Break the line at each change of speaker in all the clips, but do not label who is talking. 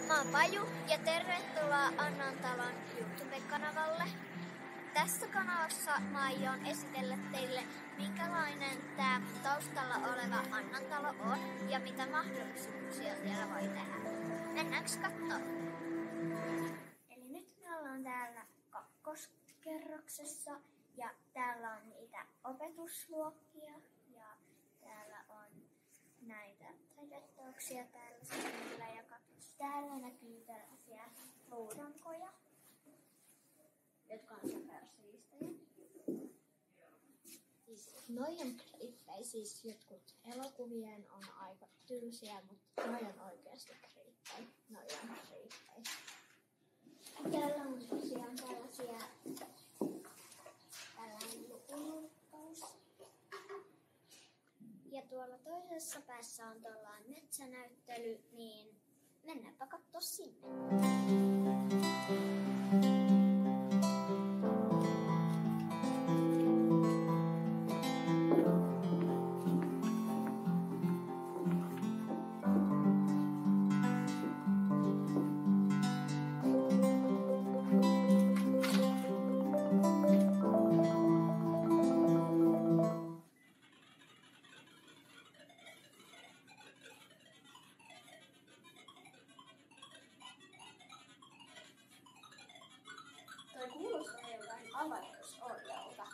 Mä oon Paju ja tervetuloa Annan talon YouTube-kanavalle. Tässä kanavassa mä aion esitellä teille, minkälainen tää taustalla oleva Annan talo on ja mitä mahdollisuuksia siellä voi tehdä. Mennäänkö kattoo? Eli nyt me ollaan täällä kakkoskerroksessa ja täällä on niitä opetusluokkia ja täällä on näitä taideteoksia täällä seinillä ja täällä näkyy tällaisia luurankoja, jotka on supersiistejä. Noi on kriittejä, siis jotkut elokuvien on aika tylsiä, mutta noi on oikeasti kriittejä. Noi on kriittejä. Täällä on tosiaan tällainen lukunuttaus. Ja tuolla toisessa päässä on tuollainen metsänäyttely, niin mennäänpä katsoa sinne. Toi kuulostaa jotain avaruusorjalta.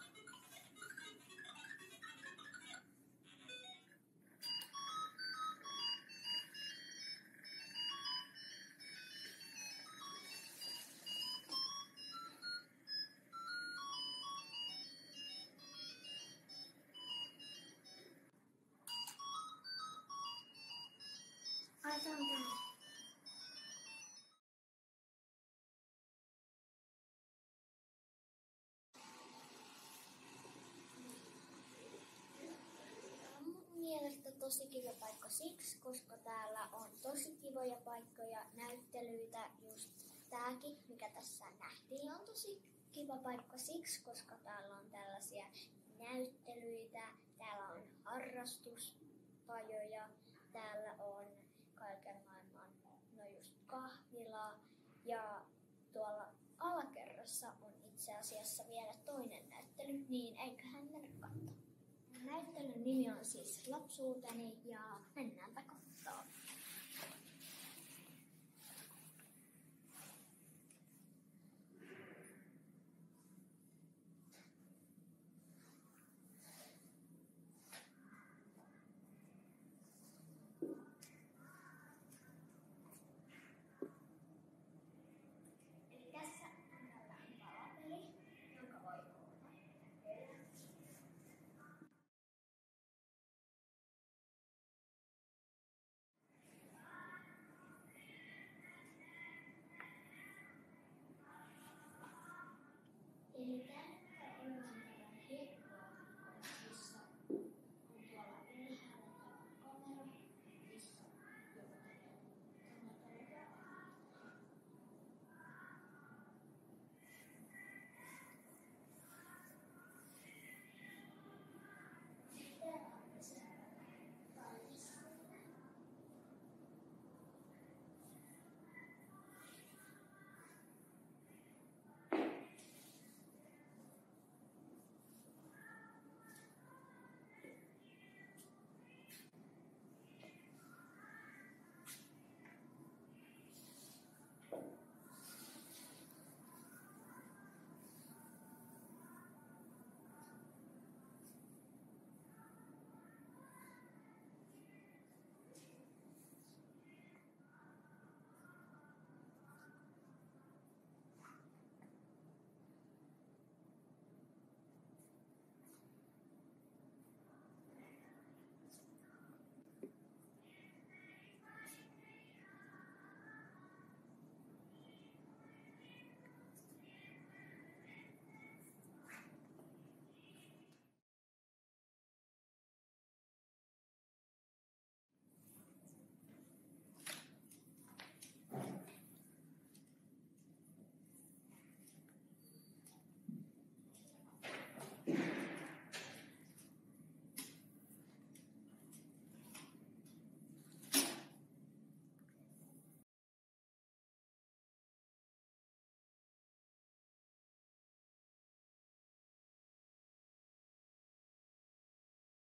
Ai, tää on tää. Mielestä tosi kiva paikka siksi, koska täällä on tosi kivoja paikkoja, näyttelyitä, just tääkin, mikä tässä nähtiin, on tosi kiva paikka siksi, koska täällä on tällaisia näyttelyitä, täällä on harrastuspajoja, täällä on kaiken maailman, no just kahvila ja tuolla alakerrassa on itse asiassa vielä toinen näyttely, niin eiköhän mennä katsomaan. Näyttelyn nimi on siis Lapsuuteni ja mennäänpä katsomaan.